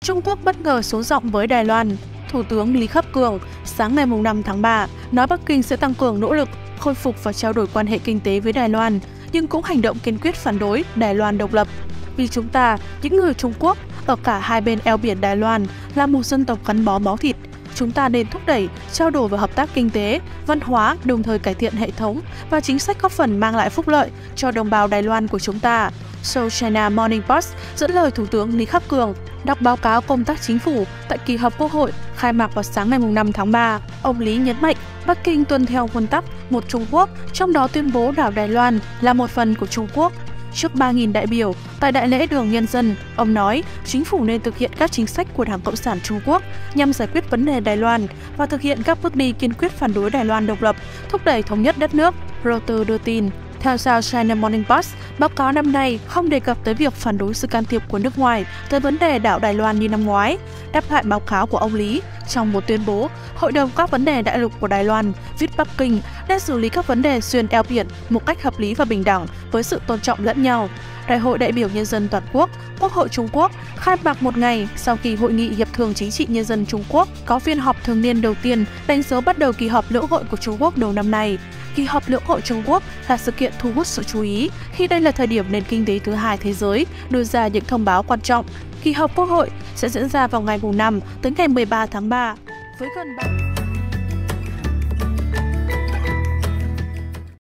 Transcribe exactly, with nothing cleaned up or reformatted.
Trung Quốc bất ngờ xuống giọng với Đài Loan. Thủ tướng Lý Khắc Cường sáng ngày năm tháng ba nói Bắc Kinh sẽ tăng cường nỗ lực khôi phục và trao đổi quan hệ kinh tế với Đài Loan, nhưng cũng hành động kiên quyết phản đối Đài Loan độc lập. Vì chúng ta, những người Trung Quốc ở cả hai bên eo biển Đài Loan là một dân tộc gắn bó máu thịt. Chúng ta nên thúc đẩy, trao đổi và hợp tác kinh tế, văn hóa, đồng thời cải thiện hệ thống và chính sách góp phần mang lại phúc lợi cho đồng bào Đài Loan của chúng ta. South China Morning Post dẫn lời Thủ tướng Lý Khắc Cường đọc báo cáo công tác chính phủ tại kỳ họp Quốc hội khai mạc vào sáng ngày năm tháng ba. Ông Lý nhấn mạnh Bắc Kinh tuân theo nguyên tắc một Trung Quốc, trong đó tuyên bố đảo Đài Loan là một phần của Trung Quốc. Trước ba nghìn đại biểu tại Đại lễ Đường Nhân dân, ông nói chính phủ nên thực hiện các chính sách của Đảng Cộng sản Trung Quốc nhằm giải quyết vấn đề Đài Loan và thực hiện các bước đi kiên quyết phản đối Đài Loan độc lập, thúc đẩy thống nhất đất nước, Reuters đưa tin. Theo South China Morning Post, báo cáo năm nay không đề cập tới việc phản đối sự can thiệp của nước ngoài tới vấn đề đảo Đài Loan như năm ngoái. Đáp lại báo cáo của ông Lý, trong một tuyên bố, Hội đồng các vấn đề đại lục của Đài Loan viết Bắc Kinh đã xử lý các vấn đề xuyên eo biển một cách hợp lý và bình đẳng với sự tôn trọng lẫn nhau. Đại hội đại biểu nhân dân toàn quốc, Quốc hội Trung Quốc khai mạc một ngày sau khi Hội nghị Hiệp thường Chính trị Nhân dân Trung Quốc có phiên họp thường niên đầu tiên đánh dấu bắt đầu kỳ họp lưỡng hội của Trung Quốc đầu năm nay. Kỳ họp lưỡng hội Trung Quốc là sự kiện thu hút sự chú ý khi đây là thời điểm nền kinh tế thứ hai thế giới đưa ra những thông báo quan trọng. Kỳ họp Quốc hội sẽ diễn ra vào ngày năm tới ngày mười ba tháng ba với gần ba